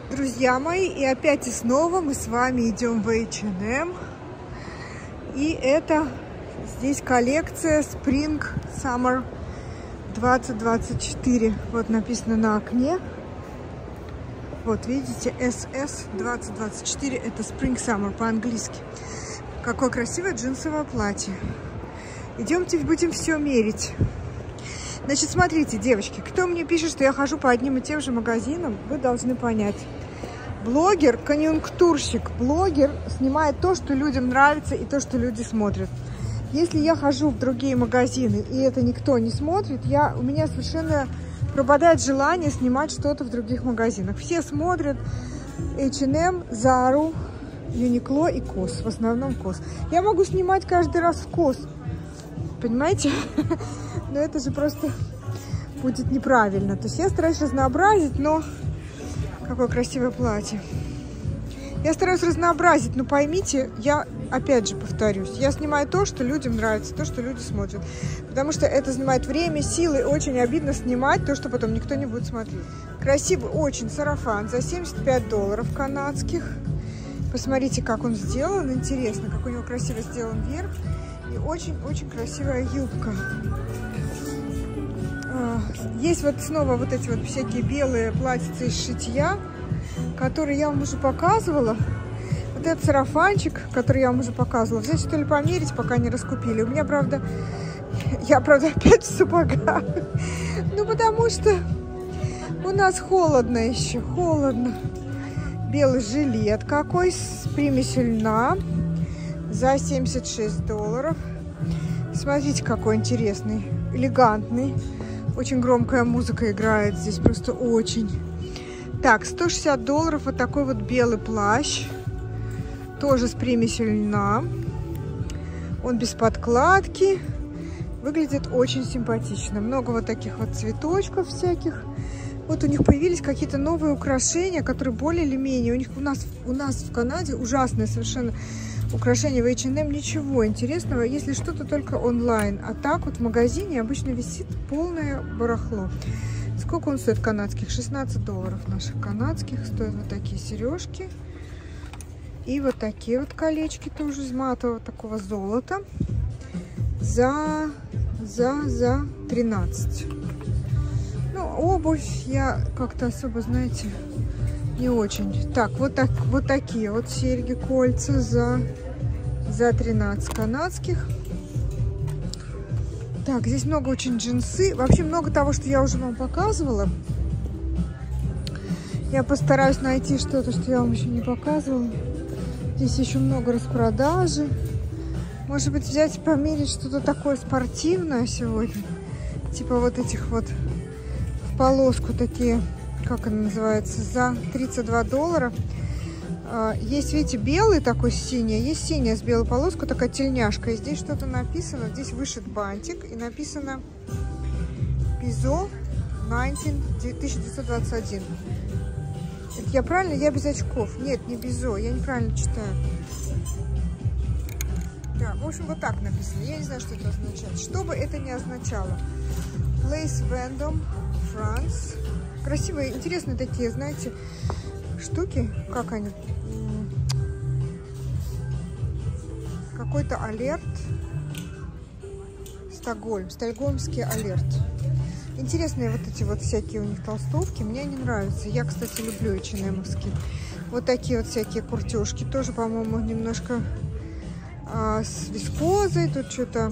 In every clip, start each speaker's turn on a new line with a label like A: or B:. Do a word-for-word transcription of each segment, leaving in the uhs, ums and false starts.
A: Друзья мои, и опять и снова мы с вами идем в эйч энд эм. И это здесь коллекция Spring Summer двадцать двадцать четыре. Вот написано на окне. Вот видите, эс эс двадцать двадцать четыре. Это Spring Summer по-английски. Какое красивое джинсовое платье. Идемте, будем все мерить. Значит, смотрите, девочки, кто мне пишет, что я хожу по одним и тем же магазинам, вы должны понять. Блогер, конъюнктурщик, блогер снимает то, что людям нравится и то, что люди смотрят. Если я хожу в другие магазины, и это никто не смотрит, я, у меня совершенно пропадает желание снимать что-то в других магазинах. Все смотрят эйч энд эм, Зару, Юникло и Кос, в основном Кос. Я могу снимать каждый раз в Кос, понимаете? Но это же просто будет неправильно. То есть я стараюсь разнообразить, но... Какое красивое платье. Я стараюсь разнообразить, но поймите, я опять же повторюсь, я снимаю то, что людям нравится, то, что люди смотрят. Потому что это занимает время, силы, очень обидно снимать то, что потом никто не будет смотреть. Красивый очень сарафан за семьдесят пять долларов канадских. Посмотрите, как он сделан, интересно, как у него красиво сделан верх. И очень-очень красивая юбка. Есть вот снова вот эти вот всякие белые платьица из шитья, которые я вам уже показывала. Вот этот сарафанчик, который я вам уже показывала. Взять, что ли, померить, пока не раскупили. У меня, правда, я, правда, опять в сапогах. Ну, потому что у нас холодно еще, холодно. Белый жилет какой с примесью льна за семьдесят шесть долларов. Смотрите, какой интересный, элегантный. Очень громкая музыка играет здесь, просто очень. Так, сто шестьдесят долларов вот такой вот белый плащ. Тоже с примесью льна. Он без подкладки. Выглядит очень симпатично. Много вот таких вот цветочков всяких. Вот у них появились какие-то новые украшения, которые более или менее... У них у нас, у нас в Канаде ужасные совершенно... Украшения в эйч энд эм, ничего интересного, если что-то только онлайн. А так вот в магазине обычно висит полное барахло. Сколько он стоит канадских? шестнадцать долларов наших канадских. Стоят вот такие сережки. И вот такие вот колечки тоже из матового такого золота. За, за, за тринадцать. Ну, обувь я как-то особо, знаете... Не очень. Так, вот, так, вот такие вот серьги, кольца за, за тринадцать канадских. Так, здесь много очень джинсы. Вообще много того, что я уже вам показывала. Я постараюсь найти что-то, что я вам еще не показывала. Здесь еще много распродажи. Может быть, взять и померить что-то такое спортивное сегодня. Типа вот этих вот в полоску такие... Как она называется, за тридцать два доллара. Есть, видите, белый такой синий, есть синяя с белой полоской, такая тельняшка. И здесь что-то написано, здесь вышит бантик и написано Пизо тысяча девятьсот двадцать один. Это я правильно? Я без очков. Нет, не Бизо, я неправильно читаю. Да, в общем, вот так написано. Я не знаю, что это означает. Что бы это ни означало. Place Vendôme, France. Красивые, интересные такие, знаете, штуки. Как они? Какой-то алерт. Стокгольм. Стокгольмский алерт. Интересные вот эти вот всякие у них толстовки. Мне они нравятся. Я, кстати, люблю эйч энд эм-овские. Вот такие вот всякие куртежки. Тоже, по-моему, немножко а, с вискозой. Тут что-то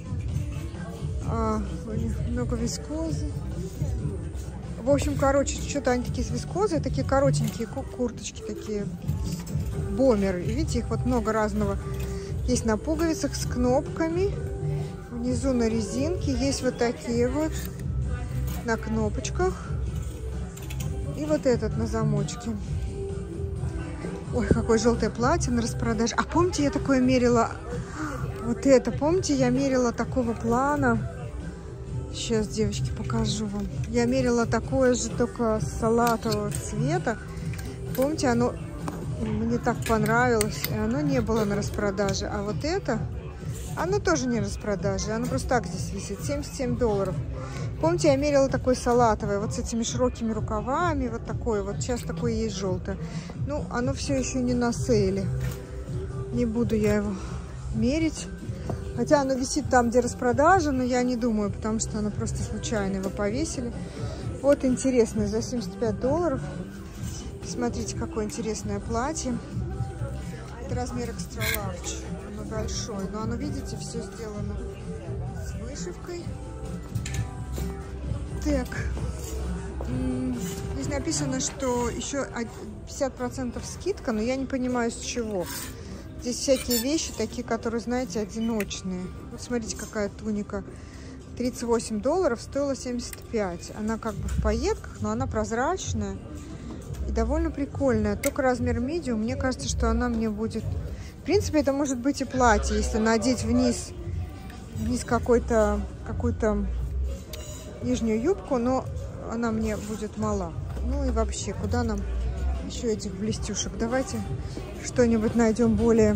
A: а, у них много вискозы. В общем, короче, что-то они такие с вискозой, такие коротенькие курточки, такие бомеры. И видите, их вот много разного. Есть на пуговицах с кнопками. Внизу на резинке. Есть вот такие вот на кнопочках. И вот этот на замочке. Ой, какое желтое платье на распродаже. А помните, я такое мерила? Вот это, помните, я мерила такого плана. Сейчас, девочки, покажу вам. Я мерила такое же, только салатового цвета. Помните, оно мне так понравилось. И оно не было на распродаже. А вот это, оно тоже не на распродаже. Оно просто так здесь висит. семьдесят семь долларов. Помните, я мерила такой салатовый, вот с этими широкими рукавами, вот такой вот. Сейчас такое есть желтое. Ну, оно все еще не на сейле. Не буду я его мерить. Хотя оно висит там, где распродажа, но я не думаю, потому что оно просто случайно его повесили. Вот интересное, за семьдесят пять долларов. Смотрите, какое интересное платье. Это размер extra large. Оно большое, но оно, видите, все сделано с вышивкой. Так, здесь написано, что еще пятьдесят процентов скидка, но я не понимаю, с чего. Здесь всякие вещи, такие, которые, знаете, одиночные. Вот смотрите, какая туника. тридцать восемь долларов, стоила семьдесят пять. Она как бы в пайетках, но она прозрачная и довольно прикольная. Только размер medium, мне кажется, что она мне будет... В принципе, это может быть и платье, если надеть вниз, вниз какой-то, какую-то нижнюю юбку, но она мне будет мала. Ну и вообще, куда нам еще этих блестюшек? Давайте что-нибудь найдем более,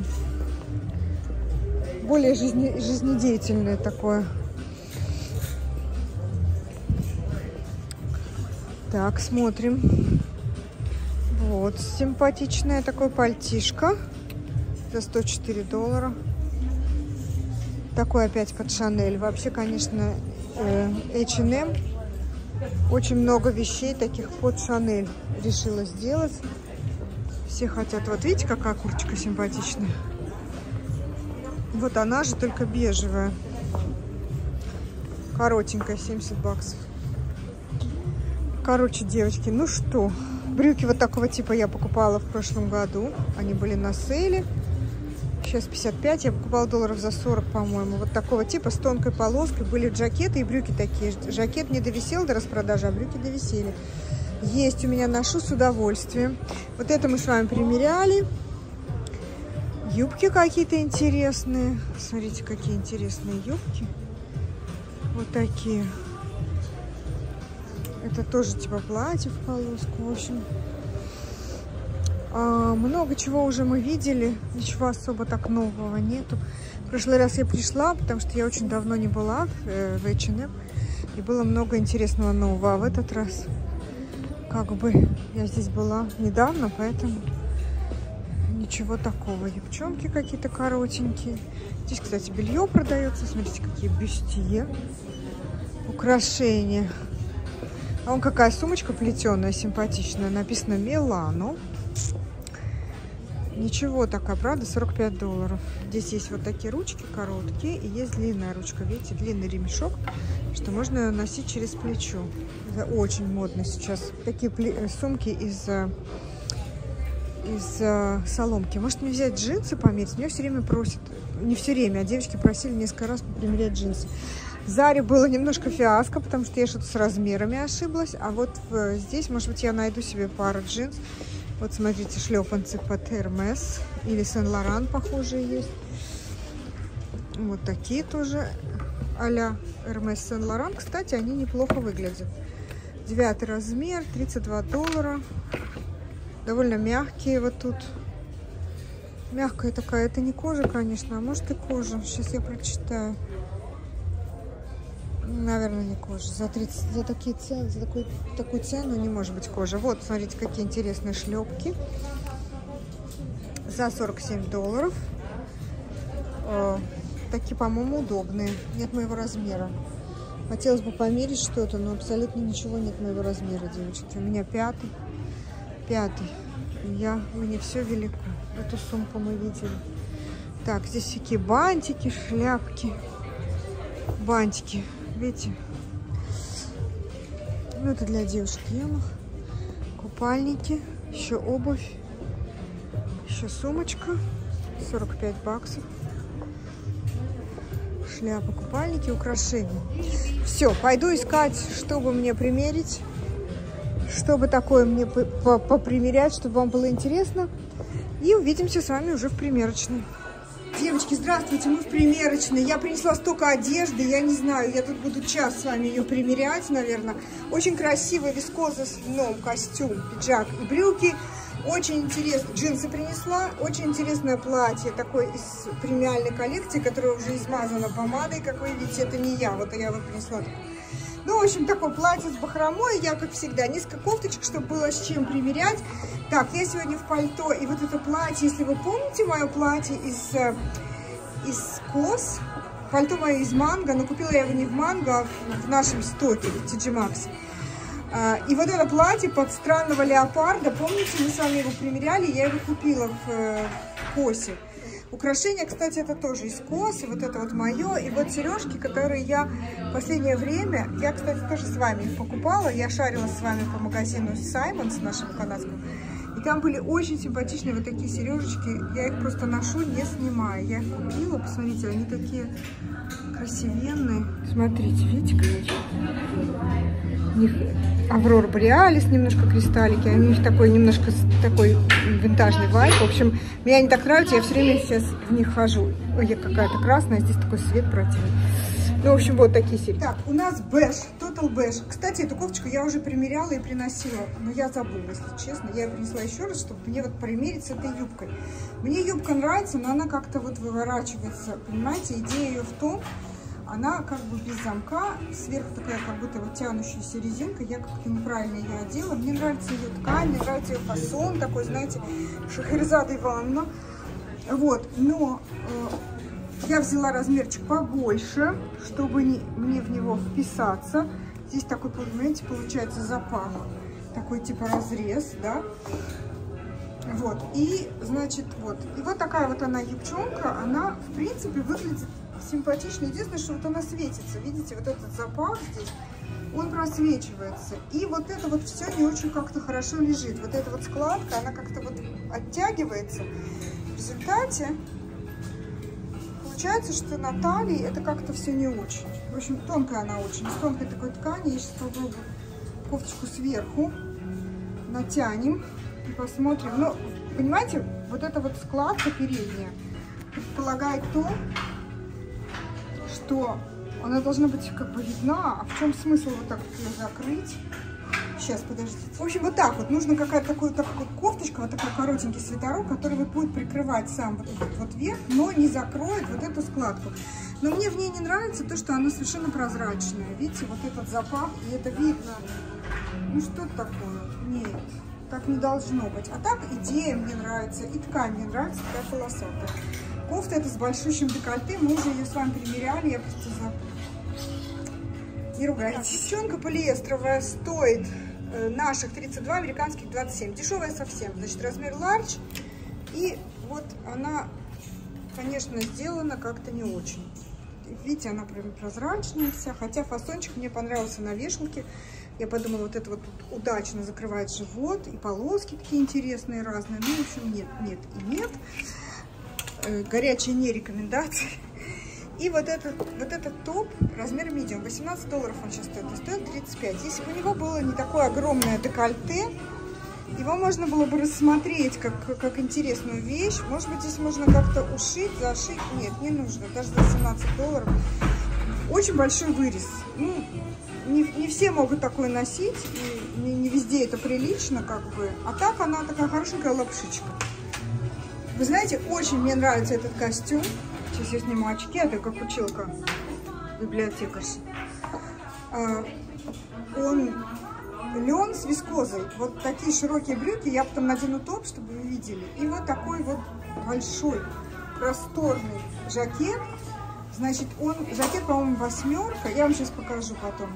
A: более жизне, жизнедеятельное такое. Так, смотрим. Вот, симпатичное такое пальтишко за сто четыре доллара. Такой опять под Шанель. Вообще, конечно, эйч энд эм очень много вещей таких под Шанель решила сделать. Все хотят. Вот видите, какая курточка симпатичная. Вот она же, только бежевая. Коротенькая, семьдесят баксов. Короче, девочки, ну что, брюки вот такого типа я покупала в прошлом году. Они были на сейле. Сейчас пятьдесят пять, я покупала долларов за сорок, по-моему. Вот такого типа с тонкой полоской. Были джакеты и брюки такие. Жакет не довисел до распродажи, а брюки довисели. Есть у меня, ношу с удовольствием. Вот это мы с вами примеряли. Юбки какие-то интересные. Смотрите, какие интересные юбки. Вот такие. Это тоже типа платье в полоску. В общем, а, много чего уже мы видели. Ничего особо так нового нету. В прошлый раз я пришла, потому что я очень давно не была в, э, в эйч энд эм. И было много интересного нового. А в этот раз, как бы, я здесь была недавно, поэтому ничего такого. Юбчонки какие-то коротенькие. Здесь, кстати, белье продается. Смотрите, какие бюстье. Украшения. А вон какая сумочка плетеная, симпатичная. Написано Милано. Ничего такая, правда? сорок пять долларов. Здесь есть вот такие ручки короткие. И есть длинная ручка. Видите, длинный ремешок, что можно носить через плечо. Это очень модно сейчас. Такие сумки из, из соломки. Может мне взять джинсы померить? Меня все время просят. Не все время, а девочки просили несколько раз примерять джинсы. В Заре было немножко фиаско, потому что я что-то с размерами ошиблась. А вот в, здесь, может быть, я найду себе пару джинс. Вот смотрите, шлепанцы под Hermes или Сен-Лоран похожие есть. Вот такие тоже а-ля Hermes Сен-Лоран. Кстати, они неплохо выглядят. Девятый размер, тридцать два доллара. Довольно мягкие вот тут. Мягкая такая. Это не кожа, конечно, а может и кожа. Сейчас я прочитаю. Наверное, не кожа. За, тридцать, за, такие цены, за такой, такую цену не может быть кожа. Вот, смотрите, какие интересные шлепки. За сорок семь долларов. О, такие, по-моему, удобные. Нет моего размера. Хотелось бы померить что-то, но абсолютно ничего нет моего размера, девочки. У меня пятый. Пятый. Я, мне все велико. Эту сумку мы видели. Так, здесь всякие бантики, шляпки. Бантики. Видите? Ну, это для девушек Емах. Купальники. Еще обувь. Еще сумочка. сорок пять баксов. Шляпа, купальники, украшения. Все, пойду искать, чтобы мне примерить. Чтобы такое мне попримерять, чтобы вам было интересно. И увидимся с вами уже в примерочной. Девочки, здравствуйте, мы в примерочной. Я принесла столько одежды, я не знаю, я тут буду час с вами ее примерять, наверное. Очень красивый вискоза с льном костюм, пиджак и брюки. Очень интересно. Джинсы принесла. Очень интересное платье, такое из премиальной коллекции, которое уже измазано помадой, как вы видите. Это не я, вот я его принесла. Ну, в общем, такое платье с бахромой. Я, как всегда, несколько кофточек, чтобы было с чем примерять. Так, я сегодня в пальто. И вот это платье, если вы помните мое платье из, из кос, пальто мое из манго, но купила я его не в манго, а в нашем стоке, в Ти Джи Макс. И вот это платье под странного леопарда, помните, мы с вами его примеряли, я его купила в, в косе. Украшения, кстати, это тоже из косы, вот это вот мое. И вот сережки, которые я в последнее время, я, кстати, тоже с вами их покупала. Я шарила с вами по магазину Саймонс, нашему канадскому. И там были очень симпатичные вот такие сережечки. Я их просто ношу, не снимаю. Я их купила, посмотрите, они такие красивенные. Смотрите, видите, какие? У них Аврора Бореалис, немножко кристаллики, у них такой немножко такой винтажный вайб. В общем, мне они так нравятся, я все время сейчас в них хожу. Ой, какая-то красная, здесь такой свет противный. Ну, в общем, вот такие серии. Так, у нас бэш, Total бэш. Кстати, эту кофточку я уже примеряла и приносила, но я забыла, если честно. Я ее принесла еще раз, чтобы мне вот примерить с этой юбкой. Мне юбка нравится, но она как-то вот выворачивается, понимаете? Идея ее в том, она как бы без замка, сверху такая как будто вот тянущаяся резинка. Я как-то неправильно ее одела. Мне нравится ее ткань, мне нравится ее фасон такой, знаете, Шахерезада Ивановна. Вот, но э, я взяла размерчик побольше, чтобы не, мне в него вписаться. Здесь такой, понимаете, получается запах, такой типа разрез, да. Вот, и, значит, вот. И вот такая вот она юбчонка, она, в принципе, выглядит симпатично. Единственное, что вот она светится. Видите, вот этот запах здесь, он просвечивается. И вот это вот все не очень как-то хорошо лежит. Вот эта вот складка, она как-то вот оттягивается. В результате получается, что на талии это как-то все не очень. В общем, тонкая она очень. С тонкой такой ткани. Я сейчас попробую кофточку сверху. Натянем и посмотрим. Ну, понимаете, вот эта вот складка передняя предполагает то, что она должна быть как бы видна. А в чем смысл вот так вот ее закрыть? Сейчас, подождите. В общем, вот так вот. Нужна какая-то такая, такая кофточка, вот такой коротенький свитерок, который вот будет прикрывать сам вот этот вот верх, но не закроет вот эту складку. Но мне в ней не нравится то, что она совершенно прозрачная. Видите, вот этот запах, и это видно. Ну, что такое? Нет, так не должно быть. А так идея мне нравится, и ткань мне нравится, такая полосатая. Кофта это с большущим декольте, мы уже ее с вами примеряли, я просто забыла. Не ругайтесь. Девчонка полиэстровая стоит э, наших тридцать два, американских двадцать семь. Дешевая совсем, значит размер large. И вот она, конечно, сделана как-то не очень. Видите, она прям прозрачная вся, хотя фасончик мне понравился на вешалке. Я подумала, вот это вот удачно закрывает живот, и полоски такие интересные разные. Ну, в общем, нет, нет и нет. Горячие не рекомендации. И вот этот, вот этот топ, размер medium, восемнадцать долларов он сейчас стоит, а стоит тридцать пять. Если бы у него было не такое огромное декольте, его можно было бы рассмотреть как, как интересную вещь. Может быть, здесь можно как-то ушить, зашить. Нет, не нужно, даже за семнадцать долларов. Очень большой вырез. Ну, не, не все могут такое носить, и не, не везде это прилично, как бы. А так она такая хорошенькая лапшичка. Вы знаете, очень мне нравится этот костюм. Сейчас я сниму очки, а то как училка, библиотекарша. Он лен с вискозой. Вот такие широкие брюки. Я потом надену топ, чтобы вы видели. И вот такой вот большой, просторный жакет. Значит, он, жакет, по-моему, восьмерка. Я вам сейчас покажу потом.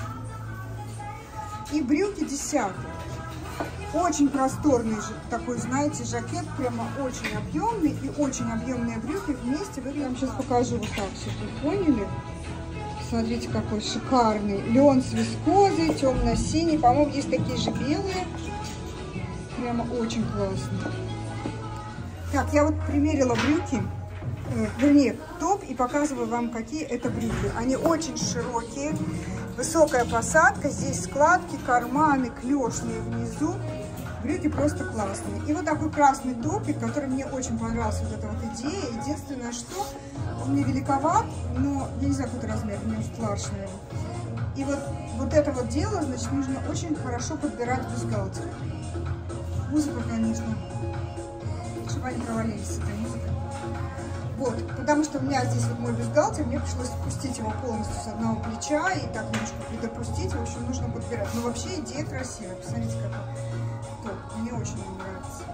A: И брюки десятый. Очень просторный такой, знаете, жакет, прямо очень объемный, и очень объемные брюки вместе. Я вам сейчас покажу вот так, чтобы вы поняли. Смотрите, какой шикарный. Лен с вискозой, темно-синий. По-моему, есть такие же белые. Прямо очень классно. Так, я вот примерила брюки, э, вернее, топ, и показываю вам, какие это брюки. Они очень широкие, высокая посадка, здесь складки, карманы, клешные внизу. Брюки просто классные. И вот такой красный топик, который мне очень понравился, вот эта вот идея. Единственное, что он мне великоват, но я не знаю, какой размер, у меня large, наверное. И вот, вот это вот дело, значит, нужно очень хорошо подбирать бюстгальтер. Музыка, конечно, чтобы они провалились с этой музыкой. Вот, потому что у меня здесь вот мой бюстгальтер, мне пришлось спустить его полностью с одного плеча и так немножко предопустить, в общем, нужно подбирать. Но вообще идея красивая, посмотрите, какой топ, мне очень нравится.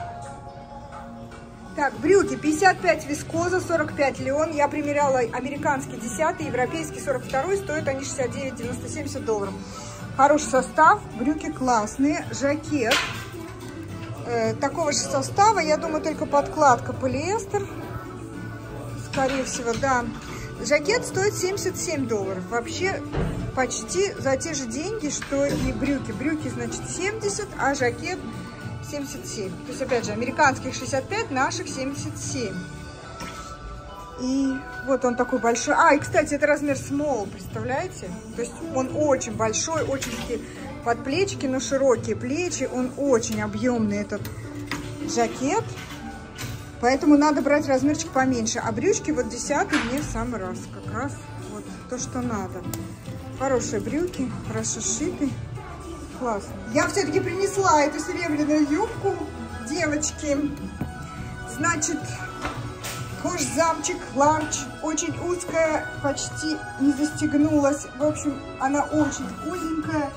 A: Так, брюки пятьдесят пять вискоза, сорок пять леон, я примеряла американский десятый, европейский сорок второй, стоят они шестьдесят девять девяносто семьдесят долларов. Хороший состав, брюки классные, жакет э, такого же состава, я думаю, только подкладка полиэстер. Скорее всего, да. Жакет стоит семьдесят семь долларов. Вообще почти за те же деньги, что и брюки. Брюки, значит, семьдесят, а жакет семьдесят семь. То есть, опять же, американских шестьдесят пять, наших семьдесят семь. И вот он такой большой. А, и, кстати, это размер small, представляете? То есть он очень большой, очень такие подплечики, но широкие плечи. Он очень объемный, этот жакет. Поэтому надо брать размерчик поменьше. А брючки вот десятый мне в самый раз. Как раз вот то, что надо. Хорошие брюки, хорошо сшиты. Классно. Я все-таки принесла эту серебряную юбку, девочки. Значит, кожзамчик, ларч. Очень узкая, почти не застегнулась. В общем, она очень узенькая.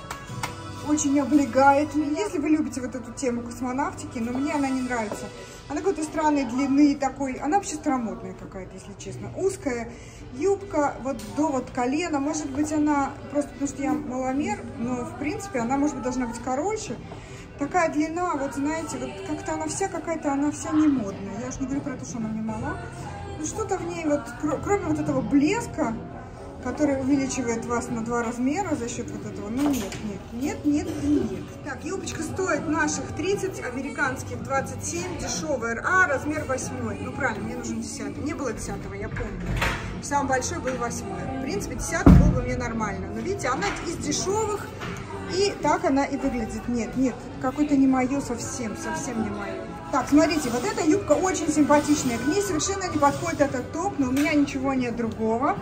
A: Очень облегает. Если вы любите вот эту тему космонавтики, но мне она не нравится. Она какой-то странной длины такой. Она вообще старомодная какая-то, если честно. Узкая юбка вот до вот колена. Может быть, она просто потому что я маломер, но в принципе она, может быть, должна быть короче. Такая длина, вот знаете, вот как-то она вся какая-то, она вся не модная. Я уж не говорю про то, что она мне мала. Ну что-то в ней вот, кроме вот этого блеска, который увеличивает вас на два размера за счет вот этого. Ну нет, нет, нет, нет и нет. Так, юбочка стоит наших тридцать, американских двадцать семь, дешевая эр а, размер восьмой. Ну правильно, мне нужен десятый. Не было десятого, я помню. Самый большой был восьмой. В принципе, десятый был бы мне нормально. Но видите, она из дешевых, и так она и выглядит. Нет, нет, какой-то не мое совсем, совсем не мое. Так, смотрите, вот эта юбка очень симпатичная. К ней совершенно не подходит этот топ, но у меня ничего нет другого.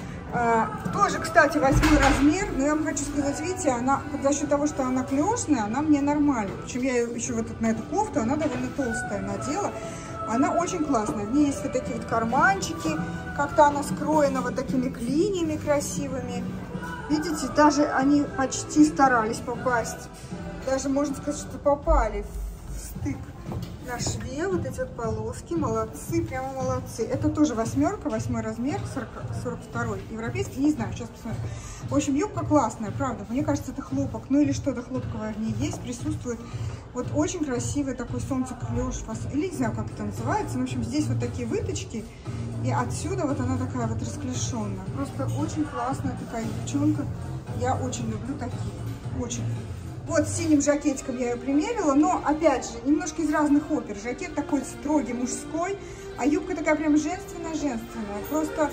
A: А, тоже, кстати, восьмой размер, но я вам хочу сказать, видите, она, за счет того, что она клешная, она мне нормальная. Причем я еще вот на эту кофту, она довольно толстая надела. Она очень классная. В ней есть вот такие вот карманчики, как-то она скроена вот такими клиньями красивыми. Видите, даже они почти старались попасть. Даже можно сказать, что попали в стык на шве. Вот эти вот полоски, молодцы, прямо молодцы. Это тоже восьмерка, восьмой размер, сорок второй, европейский, не знаю, сейчас посмотрим. В общем, юбка классная, правда. Мне кажется, это хлопок, ну или что-то хлопковое в ней есть, присутствует. Вот очень красивый такой солнцеклёш, или не знаю, как это называется. В общем, здесь вот такие выточки, и отсюда вот она такая вот расклешенная. Просто очень классная такая девчонка. Я очень люблю такие, очень. Вот с синим жакетиком я ее примерила, но, опять же, немножко из разных опер. Жакет такой строгий, мужской, а юбка такая прям женственная-женственная. Просто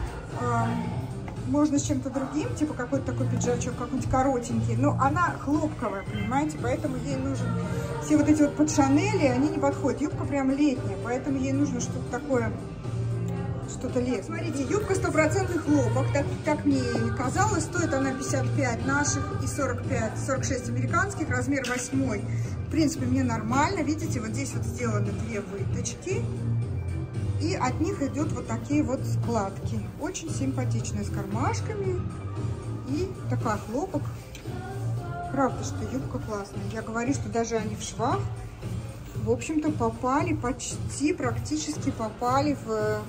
A: э, можно с чем-то другим, типа какой-то такой пиджачок, какой-нибудь коротенький, но она хлопковая, понимаете, поэтому ей нужен... Все вот эти вот под Шанели, они не подходят. Юбка прям летняя, поэтому ей нужно что-то такое... Что-то лет. Смотрите, юбка стопроцентный хлопок, так, так мне и казалось. Стоит она пятьдесят пять наших и сорок пять, сорок шесть американских, размер восьмой. В принципе, мне нормально. Видите, вот здесь вот сделаны две выточки. И от них идут вот такие вот складки. Очень симпатичные, с кармашками. И такая хлопок. Правда, что юбка классная. Я говорю, что даже они в швах, в общем-то, попали, почти, практически попали в...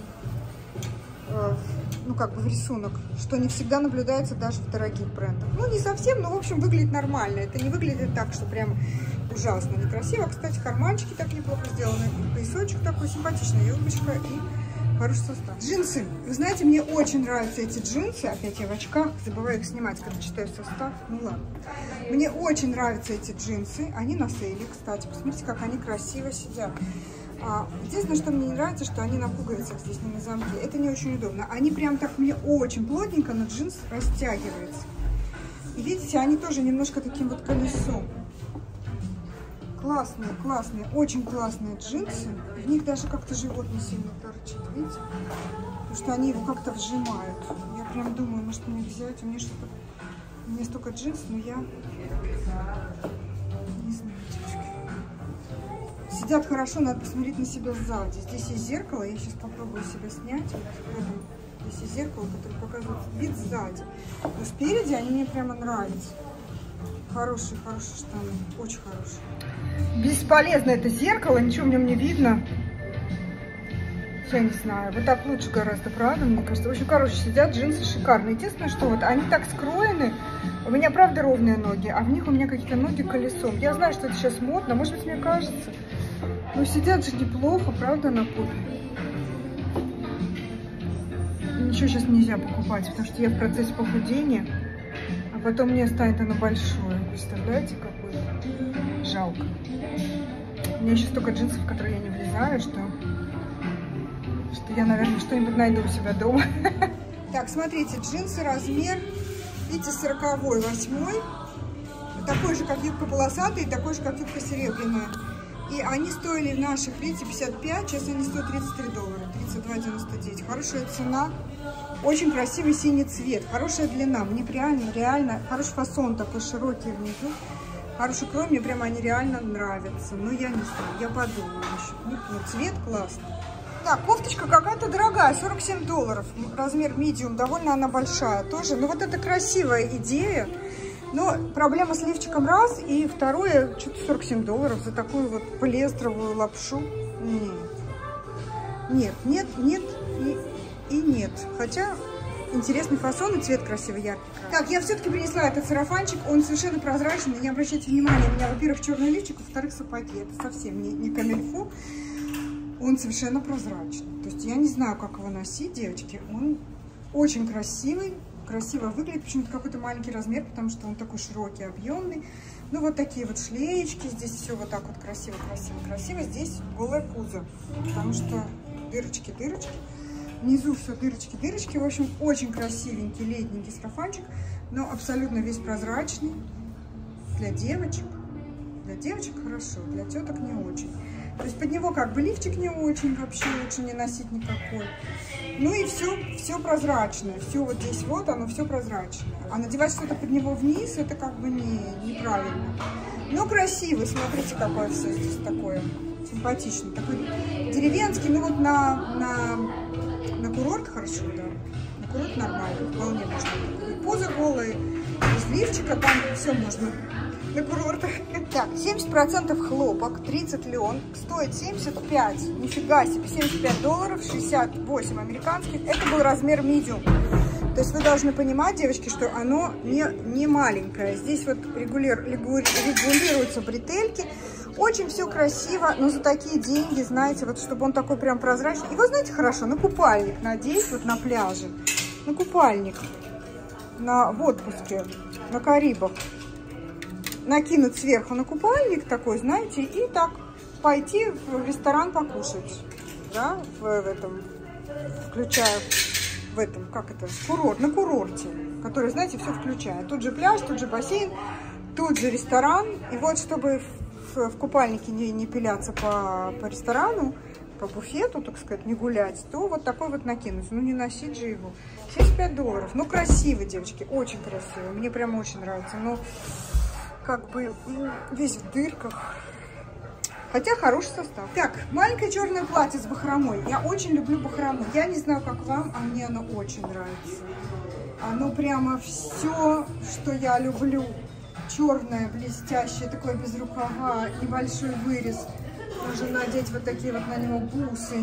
A: ну, как бы в рисунок, что не всегда наблюдается даже в дорогих брендах. Ну, не совсем, но, в общем, выглядит нормально. Это не выглядит так, что прям ужасно некрасиво. Кстати, карманчики так неплохо сделаны. Поясочек такой, симпатичная юбочка и хороший состав. Джинсы. Вы знаете, мне очень нравятся эти джинсы. Опять я в очках, забываю их снимать, когда читаю состав. Ну, ладно. Мне очень нравятся эти джинсы. Они на сейле, кстати. Посмотрите, как они красиво сидят. А, единственное, что мне не нравится, что они на пуговицах здесь, не на замке. Это не очень удобно. Они прям так мне очень плотненько, но джинс растягивается. И видите, они тоже немножко таким вот колесом. Классные, классные, очень классные джинсы. В них даже как-то живот не сильно торчит, видите? Потому что они его как-то вжимают. Я прям думаю, может мне взять, у меня что-то... У меня столько джинс, но я... Не знаю, девочки. Сидят хорошо, надо посмотреть на себя сзади. Здесь есть зеркало, я сейчас попробую себя снять. Вот, здесь есть зеркало, которое показывает вид сзади. Но спереди они мне прямо нравятся. Хорошие, хорошие штаны, очень хорошие. Бесполезно это зеркало, ничего в нем не видно. Я не знаю, вот так лучше гораздо, правда, мне кажется. В общем, короче, сидят джинсы шикарные. Единственное, что вот они так скроены, у меня, правда, ровные ноги, а в них у меня какие-то ноги колесом. Я знаю, что это сейчас модно, может быть, мне кажется. Но сидят же неплохо, правда, на попе. Ничего сейчас нельзя покупать, потому что я в процессе похудения, а потом мне станет оно большое. Представляете, какое? Жалко. У меня еще столько джинсов, в которые я не влезаю, что... что я, наверное, что-нибудь найду у себя дома. Так, смотрите, джинсы размер, видите, сороковой, восьмой. Такой же, как юбка полосатая, и такой же, как юбка серебряная. И они стоили в наших, видите, пятьдесят пять, сейчас они стоят тридцать три доллара, тридцать два девяносто девять. Хорошая цена, очень красивый синий цвет, хорошая длина. Мне реально, реально, хороший фасон такой широкий внизу. Хороший крой, мне прямо они реально нравятся. Но я не знаю, я подумаю еще. Ну, цвет классный. Так, кофточка какая-то дорогая, сорок семь долларов, размер medium, довольно она большая тоже. Но вот это красивая идея, но проблема с лифчиком раз, и второе, что-то сорок семь долларов за такую вот полиэстеровую лапшу. Нет, нет, нет, нет и, и нет, хотя интересный фасон и цвет красивый, яркий. Так, я все-таки принесла этот сарафанчик, он совершенно прозрачный, не обращайте внимания, у меня, во-первых, черный лифчик, во-вторых, сапоги, это совсем не, не камильфо. Он совершенно прозрачный. То есть я не знаю, как его носить, девочки. Он очень красивый, красиво выглядит. Почему-то какой-то маленький размер, потому что он такой широкий, объемный. Ну, вот такие вот шлеечки. Здесь все вот так вот красиво, красиво, красиво. Здесь голое пузо, потому что дырочки, дырочки. Внизу все дырочки, дырочки. В общем, очень красивенький летненький сарафанчик, но абсолютно весь прозрачный. Для девочек. Для девочек хорошо, для теток не очень. То есть под него как бы лифчик не очень, вообще лучше не носить никакой. Ну и все, все прозрачное, все вот здесь вот, оно все прозрачное. А надевать что-то под него вниз, это как бы не, неправильно. Но красивый, смотрите, какое все здесь такое, симпатичный, такой деревенский, ну вот на, на, на курорт хорошо, да, на курорт нормально, вполне можно. И поза голая, без лифчика, там все можно. На курортах. Так, семьдесят процентов хлопок, тридцать лен, стоит семьдесят пять, нифига себе, семьдесят пять долларов, шестьдесят восемь американских, это был размер medium. То есть вы должны понимать, девочки, что оно не, не маленькое. Здесь вот регулир, регулируются бретельки, очень все красиво, но за такие деньги, знаете, вот чтобы он такой прям прозрачный. И вы знаете, хорошо, на купальник надеть вот на пляже, на купальник, на, в отпуске, на Карибах. Накинуть сверху на купальник такой, знаете, и так пойти в ресторан покушать, да, в, в этом, включая в этом, как это, курорт, на курорте, который, знаете, все включает. Тут же пляж, тут же бассейн, тут же ресторан. И вот, чтобы в, в купальнике не, не пиляться по, по ресторану, по буфету, так сказать, не гулять, то вот такой вот накинуть. Ну, не носить же его. семьдесят пять долларов. Ну, красивый, девочки, очень красивый. Мне прям очень нравится. Но как бы весь в дырках. Хотя хороший состав. Так, маленькое черное платье с бахромой. Я очень люблю бахрому. Я не знаю, как вам, а мне оно очень нравится. Оно прямо все, что я люблю. Черное, блестящее, такое без рукава, небольшой вырез. Можно надеть вот такие вот на него бусы.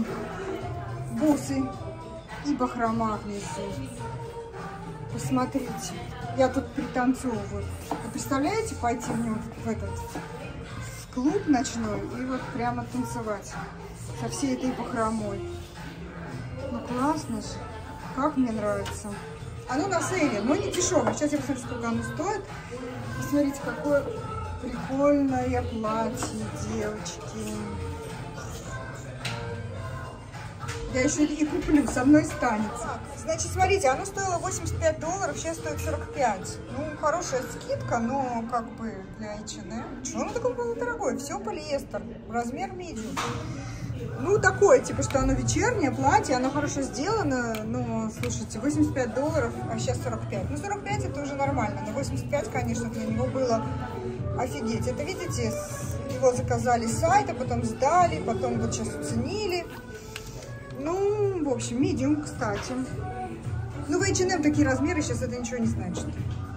A: Бусы и бахрома внизу. Посмотрите. Я тут пританцовываю. Вы представляете, пойти в нем в этот в клуб ночной и вот прямо танцевать со всей этой бахромой. Ну классно же. Как мне нравится. Оно на сейле, но не дешевое. Сейчас я посмотрю, сколько оно стоит. Посмотрите, какое прикольное платье, девочки. Я еще и куплю, со мной станется. Значит, смотрите, оно стоило восемьдесят пять долларов, сейчас стоит сорок пять. Ну, хорошая скидка, но как бы для эйч энд эм. Что оно такое было дорогое? Все полиэстер, размер medium. Ну, такое, типа, что оно вечернее платье, оно хорошо сделано, но, слушайте, восемьдесят пять долларов, а сейчас сорок пять. Ну, сорок пять это уже нормально, но восемьдесят пять, конечно, для него было офигеть. Это, видите, Его заказали с сайта, потом сдали, потом вот сейчас оценили. Ну, в общем, medium, кстати. Ну, в эйч энд эм такие размеры, сейчас это ничего не значит.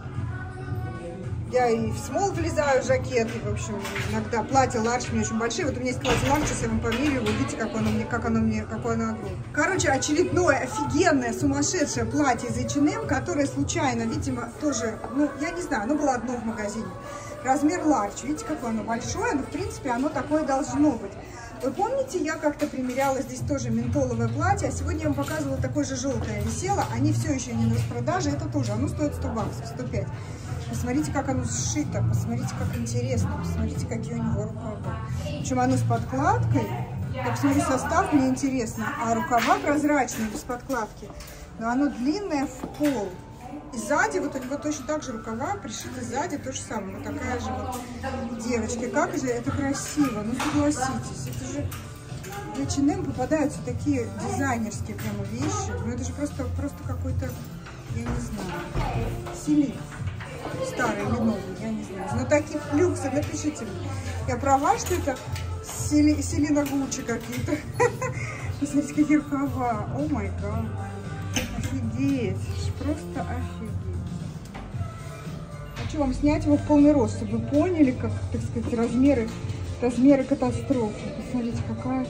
A: Я и в смол влезаю, жакет, и, в общем, иногда платье large мне очень большие. Вот у меня есть платье large, сейчас я вам померяю, вы видите, как оно мне, как оно мне, какое оно огромное. Короче, очередное офигенное, сумасшедшее платье из эйч энд эм, которое случайно, видимо, тоже, ну, я не знаю, оно было одно в магазине. Размер large, видите, какое оно большое, но, в принципе, оно такое должно быть. Вы помните, я как-то примеряла здесь тоже ментоловое платье, а сегодня я вам показывала такое же желтое висело, они все еще не на распродаже, это тоже, оно стоит сто баксов, сто пять. Посмотрите, как оно сшито, посмотрите, как интересно, посмотрите, какие у него рукава. Причем оно с подкладкой, я посмотрю состав, мне интересно, а рукава прозрачные, без подкладки, но оно длинное в пол. И сзади, вот у него точно так же рукава, пришиты сзади, то же самое, вот такая же вот девочка. Как же это красиво, ну согласитесь, это же в эйч энд эм попадаются такие дизайнерские прямо вещи, ну это же просто, просто какой-то, я не знаю, Селин. Старый или новый, я не знаю. Но таких люксов, напишите мне. Я права, что это Сели, Селина Гуччи какие-то. Посмотрите, какие рукава. О май гад. Офигеть. Просто офигеть. Хочу вам снять его в полный рост, чтобы вы поняли, как, так сказать, размеры, размеры катастрофы. Посмотрите, какая.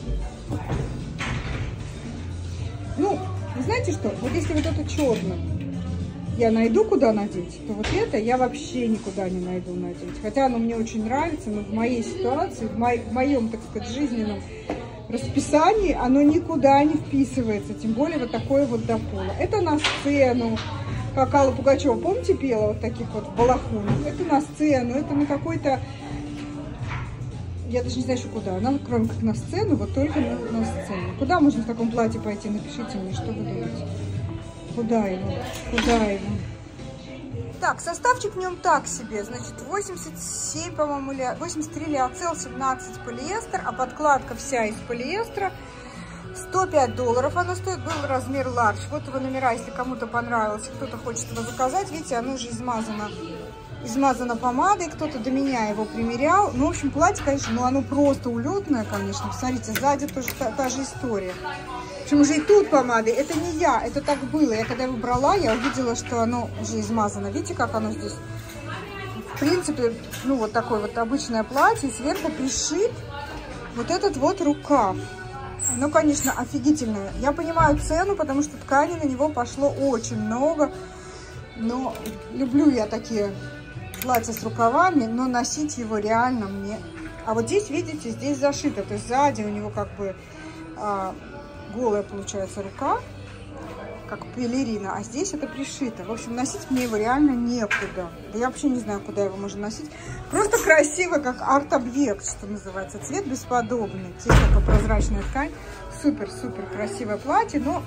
A: Ну, вы знаете что? Вот если вот это черное я найду, куда надеть, то вот это я вообще никуда не найду надеть. Хотя оно мне очень нравится, но в моей ситуации, в, мо в моем, так сказать, жизненном расписании оно никуда не вписывается. Тем более вот такое вот до пола. Это на сцену. Как Алла Пугачева, помните, пела вот таких вот балахонов? Это на сцену, это на какой-то... Я даже не знаю еще куда. Она, кроме как на сцену, вот только на, на сцену. Куда можно в таком платье пойти? Напишите мне, что вы думаете. Куда его? Куда его? Так, составчик в нем так себе. Значит, восемьдесят семь, по-моему, ли... восемьдесят три лиоцел, семнадцать полиэстер, а подкладка вся из полиэстера. сто пять долларов она стоит, был размер large. Вот его номера, если кому-то понравилось, кто-то хочет его заказать. Видите, оно уже измазано, измазано помадой, кто-то до меня его примерял. Ну, в общем, платье, конечно, ну оно просто улетное, конечно. Посмотрите, сзади тоже та, та же история. В общем, уже и тут помады. Это не я, это так было. Я когда его брала, я увидела, что оно уже измазано. Видите, как оно здесь? В принципе, ну, вот такое вот обычное платье. Сверху пришит вот этот вот рукав. Ну, конечно, офигительное. Я понимаю цену, потому что ткани на него пошло очень много. Но люблю я такие платья с рукавами, но носить его реально мне... А вот здесь, видите, здесь зашито. То есть сзади у него как бы а, голая получается рука, как балерина, а здесь это пришито. В общем, носить мне его реально некуда. Да я вообще не знаю, куда его можно носить. Просто красиво, как арт-объект, что называется. Цвет бесподобный. Техника прозрачная ткань. Супер-супер красивое платье, но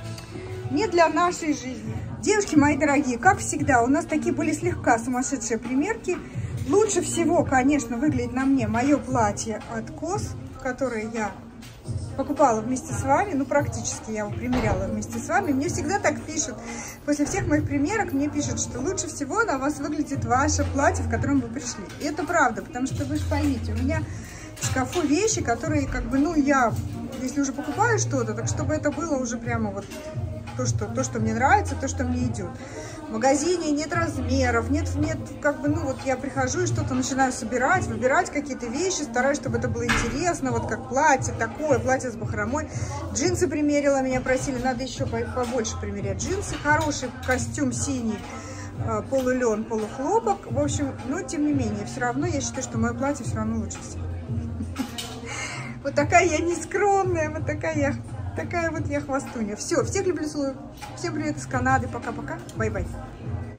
A: не для нашей жизни. Девушки мои дорогие, как всегда, у нас такие были слегка сумасшедшие примерки. Лучше всего, конечно, выглядит на мне мое платье от Кос, которое я покупала вместе с вами, ну практически я его примеряла вместе с вами. Мне всегда так пишут, после всех моих примерок мне пишут, что лучше всего на вас выглядит ваше платье, в котором вы пришли. И это правда, потому что вы же поймите, у меня в шкафу вещи, которые как бы, ну я, если уже покупаю что-то, так чтобы это было уже прямо вот то, что, то, что мне нравится, то, что мне идет. В магазине нет размеров, нет, нет, как бы, ну вот я прихожу и что-то начинаю собирать, выбирать какие-то вещи, стараюсь, чтобы это было интересно, вот как платье такое, платье с бахромой. Джинсы примерила, меня просили, надо еще побольше примерять джинсы. Хороший костюм синий, полулен, полухлопок. В общем, но тем не менее, все равно я считаю, что мое платье все равно лучше всего. Вот такая я нескромная, вот такая я... Такая вот я хвастунья. Все, всех люблю, целую. Всем привет из Канады. Пока-пока. Бай-бай.